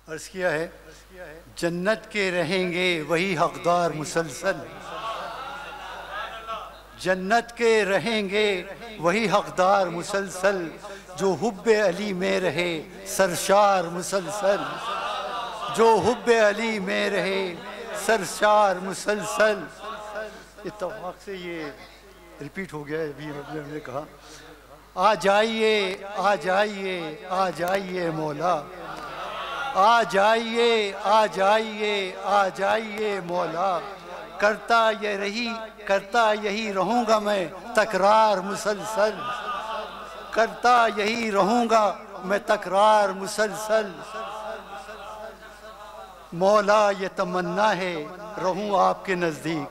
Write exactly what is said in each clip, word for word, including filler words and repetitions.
अर्ज़ किया है, जन्नत के रहेंगे वही हकदार मुसलसल, जन्नत के रहेंगे वही हकदार मुसलसल, जो हुब्बे अली में रहे सरशार मुसलसल, जो हुब्बे अली में रहे सरशार मुसलसल। इत्तफाक से ये रिपीट हो गया है, अभी हमने कहा आ जाइए आ जाइए आ जाइए मौला, आ जाइए आ जाइए आ जाइए मौला, करता ये रही करता यही रहूँगा मैं तकरार मुसलसल, करता यही रहूँगा मैं तकरार मुसलसल। मौला ये तमन्ना है रहूँ आपके नज़दीक,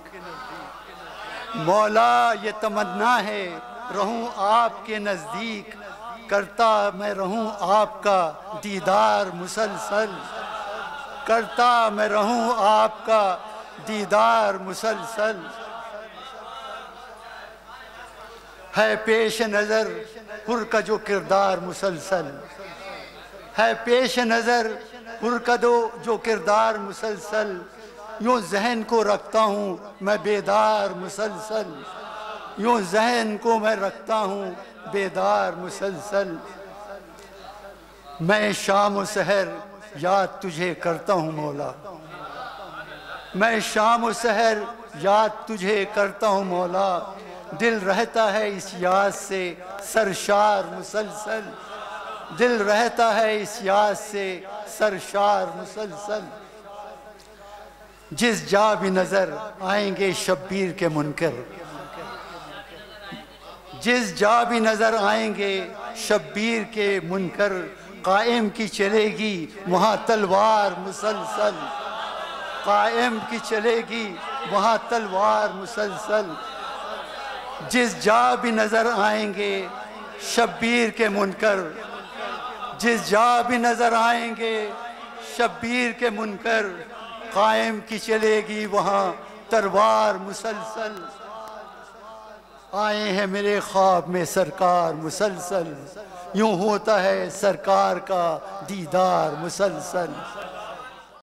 मौला ये तमन्ना है रहूँ आपके नज़दीक, करता मैं रहूँ आपका दीदार मुसलसल, करता मैं रहूँ आपका दीदार मुसलसल। है पेश नज़र हुर का जो किरदार मुसलसल, है पेश नज़र हुर का दो जो किरदार मुसलसल, यूँ जहन को रखता हूँ मैं बेदार मुसलसल, यूँ जहन को मैं रखता हूँ बेदार मुसलसल। मैं शाम व सहर याद तुझे करता हूँ मौला, मैं शाम व सहर याद तुझे करता हूँ मौला, दिल रहता है इस याद से सरशार मुसलसल, दिल रहता है इस याद से सरशार मुसलसल। जिस जा भी नज़र आएंगे शब्बीर के मुनकर, जिस जा भी नज़र आएंगे शब्बीर के मुनकर, कायम की चलेगी वहाँ तलवार मुसलसल, कायम की चलेगी वहाँ तलवार मुसलसल। जिस जा भी नज़र आएंगे शब्बीर के मुनकर, जिस जा भी नज़र आएंगे शब्बीर के मुनकर, कायम की चलेगी वहाँ तलवार मुसलसल। आए हैं मेरे ख्वाब में सरकार मुसलसल, यूँ होता है सरकार का दीदार मुसलसल।